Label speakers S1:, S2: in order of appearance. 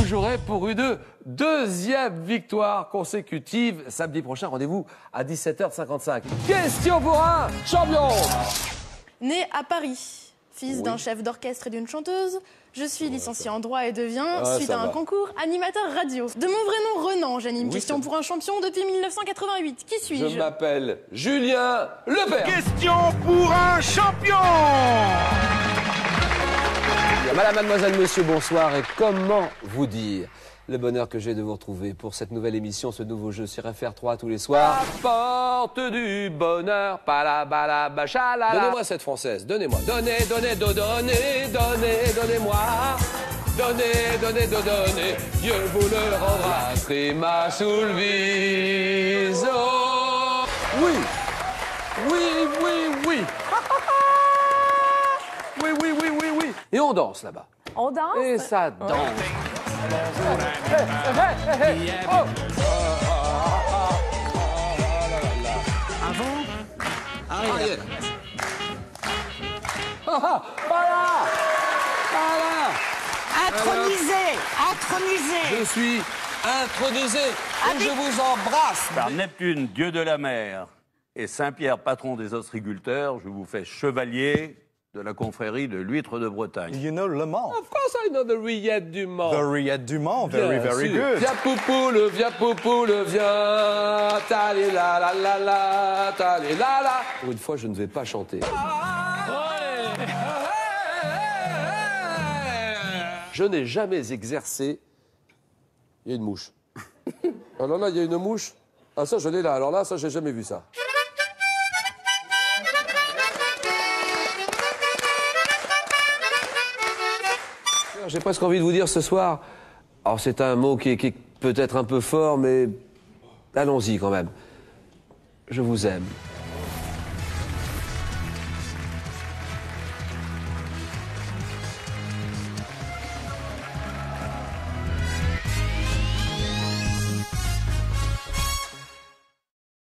S1: vous jouerez pour une deuxième victoire consécutive. Samedi prochain, rendez-vous à 17h55. Question pour un champion.
S2: Né à Paris, fils d'un chef d'orchestre et d'une chanteuse, je suis licencié en droit et deviens, suite à un concours, animateur radio. De mon vrai nom, Renan, j'anime Question pour un champion depuis 1988. Qui suis-je?
S1: Je m'appelle Julien Lepers.
S3: Question pour un champion.
S1: Madame, mademoiselle, monsieur, bonsoir. Et comment vous dire le bonheur que j'ai de vous retrouver pour cette nouvelle émission, ce nouveau jeu sur FR3 tous les soirs. Apporte du bonheur, palabala. Donnez-moi cette française, donnez-moi. Donnez, donnez-moi. Donnez. Dieu vous le rendra. Prima sul viso. Oui. Oui. Et on danse là-bas.
S4: On danse?
S1: Et ça danse.
S3: Arrière.
S1: Voilà.
S5: Intronisé.
S1: Je suis intronisé. Et je vous embrasse.
S6: Par Neptune, dieu de la mer, et Saint-Pierre, patron des ostréiculteurs, je vous fais chevalier de la confrérie de l'huître de Bretagne.
S7: You know Le Mans.
S1: Of course I know the Riette du Mans.
S7: The Riette du Mans. Very,
S1: Bien
S7: very
S1: sûr.
S7: good.
S1: Viens poupoule, viens. Tali la la la la, tali la la. Pour une fois, je ne vais pas chanter. Je n'ai jamais exercé. Il y a une mouche. Alors là, il y a une mouche. Ah, ça, je l'ai là. Alors là, ça, j'ai jamais vu ça. J'ai presque envie de vous dire ce soir, alors c'est un mot qui est peut-être un peu fort, mais allons-y quand même. Je vous aime.